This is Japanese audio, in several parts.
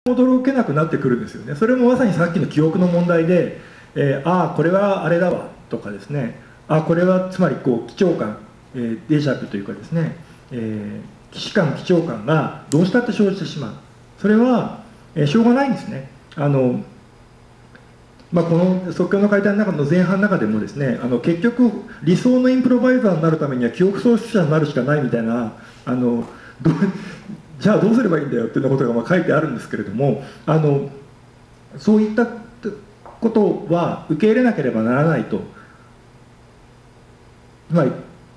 驚けなくなってくるんですよね。それもまさにさっきの記憶の問題で、ああこれはあれだわとかですね、あこれはつまりこう貴重感、デジャブというかですね、既視感貴重感がどうしたって生じてしまう。それは、しょうがないんですね。この即興の解体の中の前半の中でもですね、結局理想のインプロバイザーになるためには記憶喪失者になるしかないみたいな、じゃあどうすればいいんだよっていうようなことが書いてあるんですけれども、そういったことは受け入れなければならないと。つまり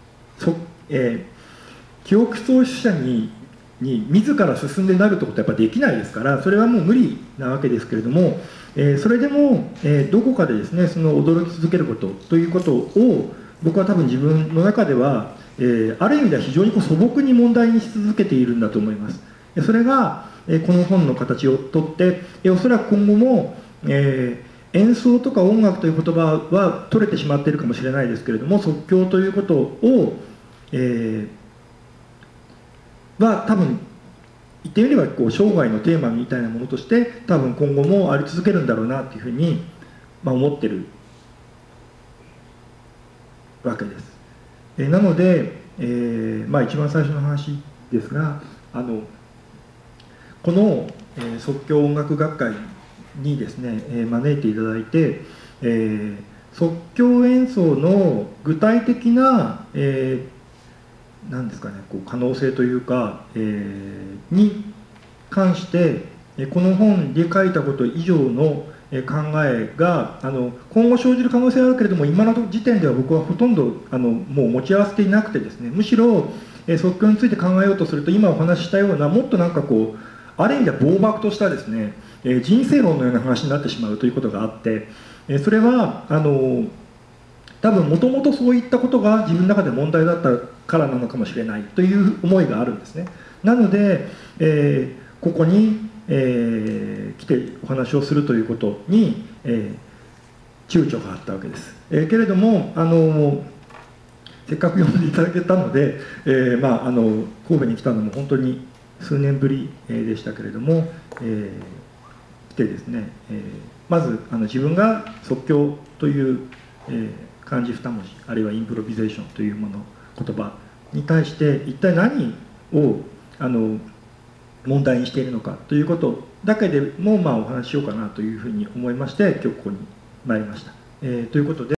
記憶喪失者に自ら進んでなるってことはやっぱできないですから、それはもう無理なわけですけれども、それでも、どこかでですね、その驚き続けることということを僕は多分自分の中では、ある意味では非常に素朴に問題にし続けているんだと思います。それが、この本の形をとって、おそらく今後も、演奏とか音楽という言葉は取れてしまっているかもしれないですけれども、即興ということを、は多分言ってみれば生涯のテーマみたいなものとして多分今後もあり続けるんだろうなというふうに、思ってるわけです。なので、一番最初の話ですが、この、即興音楽学会にですね、招いていただいて、即興演奏の具体的な、何ですかね、可能性というか、に関してこの本で書いたこと以上の考えが今後生じる可能性はあるけれども、今の時点では僕はほとんどもう持ち合わせていなくてですね、むしろ即興について考えようとすると今お話ししたようなもっとある意味では暴漠としたですね、人生論のような話になってしまうということがあって、それは多分もともとそういったことが自分の中で問題だったからなのかもしれないという思いがあるんですね。なので、ここに、来てお話をするということに、躊躇があったわけです。けれどもせっかく呼んでいただけたので、神戸に来たのも本当に数年ぶりでしたけれども、来てですね、まず自分が即興という、漢字2文字あるいはインプロビゼーションというもの言葉に対して一体何を問題にしているのかということだけでもお話ししようかなというふうに思いまして今日ここに参りました。ということで